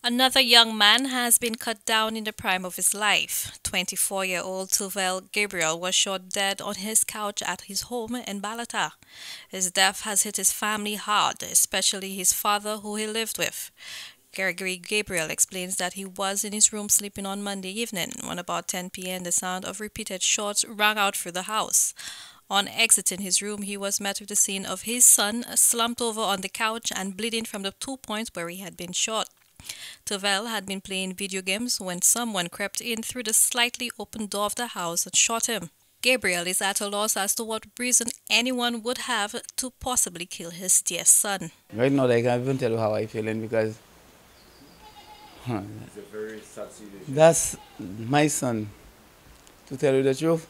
Another young man has been cut down in the prime of his life. 24-year-old Tuvel Gabriel was shot dead on his couch at his home in Balata. His death has hit his family hard, especially his father who he lived with. Gregory Gabriel explains that he was in his room sleeping on Monday evening when about 10 p.m. the sound of repeated shots rang out through the house. On exiting his room, he was met with the scene of his son slumped over on the couch and bleeding from the 2 points where he had been shot. Tuvel had been playing video games when someone crept in through the slightly open door of the house and shot him. Gabriel is at a loss as to what reason anyone would have to possibly kill his dear son. Right now, I can't even tell you how I'm feeling because It's a very sad situation. that's my son. To tell you the truth,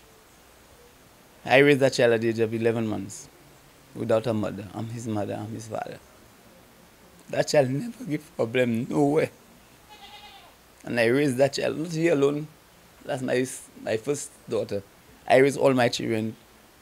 I raised that child at the age of 11 months without a mother. I'm his mother, I'm his father. That child never give problem nowhere. And I raised that child, not here alone. That's my first daughter. I raised all my children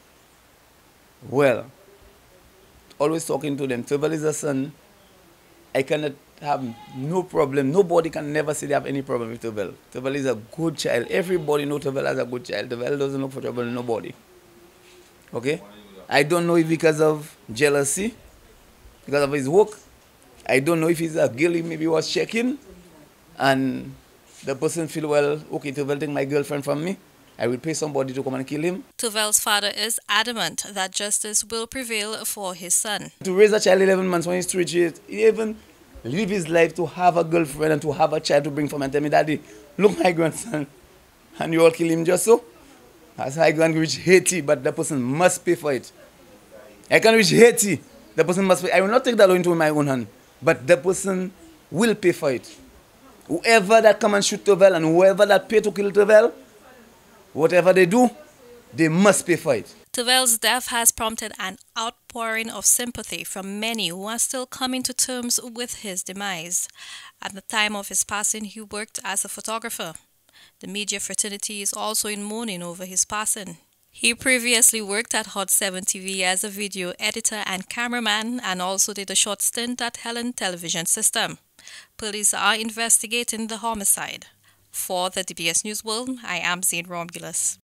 well. Always talking to them. Tuvel is a son. I cannot have no problem. Nobody can never say they have any problem with Tuvel. Tuvel is a good child. Everybody knows Tuvel as a good child. Tuvel doesn't look for trouble with nobody. Okay? I don't know if because of jealousy, because of his work. I don't know if he's a girl, he maybe was checking, and the person feel, well, okay, Tuvel take my girlfriend from me. I will pay somebody to come and kill him. Tuvel's father is adamant that justice will prevail for his son. To raise a child 11 months when he's 3 years, he even live his life to have a girlfriend and to have a child to bring from and tell me, Daddy, look my grandson, and you all kill him just so? That's how I can reach Haiti, but the person must pay for it. I can reach Haiti, the person must pay. I will not take that law into my own hand, but the person will pay for it. Whoever that come and shoot Tuvel and whoever that pay to kill Tuvel, whatever they do, they must pay for it. Tuvel's death has prompted an outpouring of sympathy from many who are still coming to terms with his demise. At the time of his passing, he worked as a photographer. The media fraternity is also in mourning over his passing. He previously worked at Hot 7 TV as a video editor and cameraman and also did a short stint at Helen Television System. Police are investigating the homicide. For the DBS News World, I am Zane Romulus.